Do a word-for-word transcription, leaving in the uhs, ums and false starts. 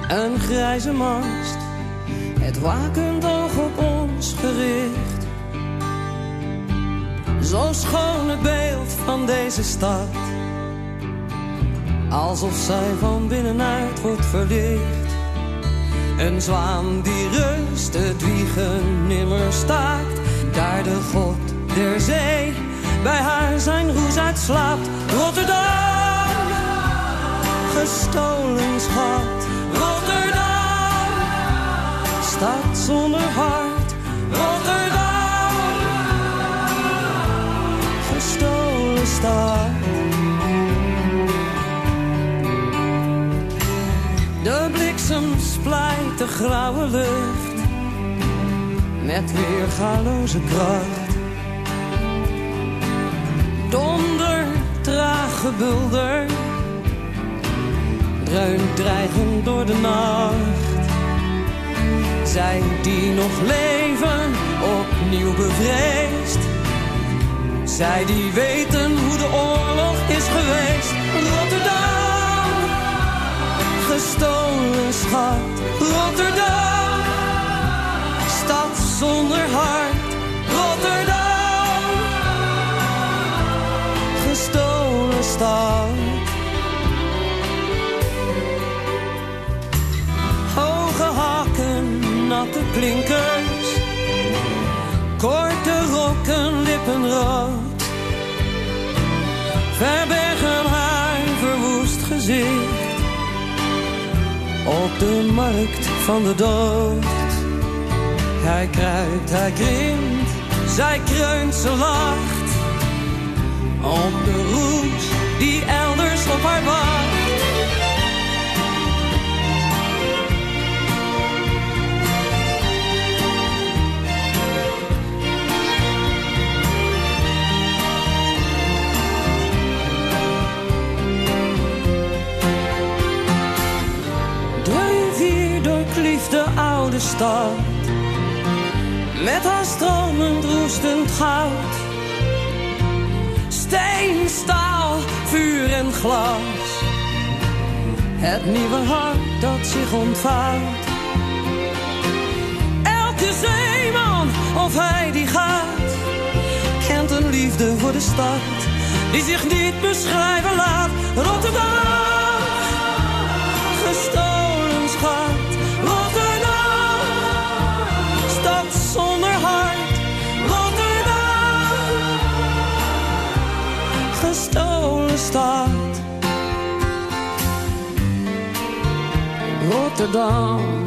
een grijze mast, het wakend oog op ons gericht. Zo schoon het beeld van deze stad, alsof zij van binnenuit wordt verlicht. Een zwaan die rust, het wiegen nimmer staakt, daar de god der zee bij haar zijn roes uitslaapt. Rotterdam, gestolen schat. Rotterdam, stad zonder hart. Rotterdam, gestolen stad. De bliksem splijt de grauwe lucht met weergaloze kracht. Donder, traag gebulder, dreunt dreigend door de nacht. Zij die nog leven, opnieuw bevreesd. Zij die weten hoe de oorlog is geweest. Rotterdam, gestolen schat. Rotterdam, stad zonder hart. Rotterdam, gestolen stad. Hoge hakken, natte klinkers, korte rokken, lippenrood. Verbergen haar verwoest gezicht op de markt van de dood. Hij kruipt, hij krimpt, zij kreunt, ze lacht op de roes die elders op haar wacht. De oude stad, met haar stromend roestend goud. Steen, staal, vuur en glas, het nieuwe hart dat zich ontvouwt. Elke zeeman, of hij die gaat, kent een liefde voor de stad, die zich niet beschrijven laat. Rotterdam, gestolen schat. Zonder hart, Rotterdam, gestolen stad. Rotterdam.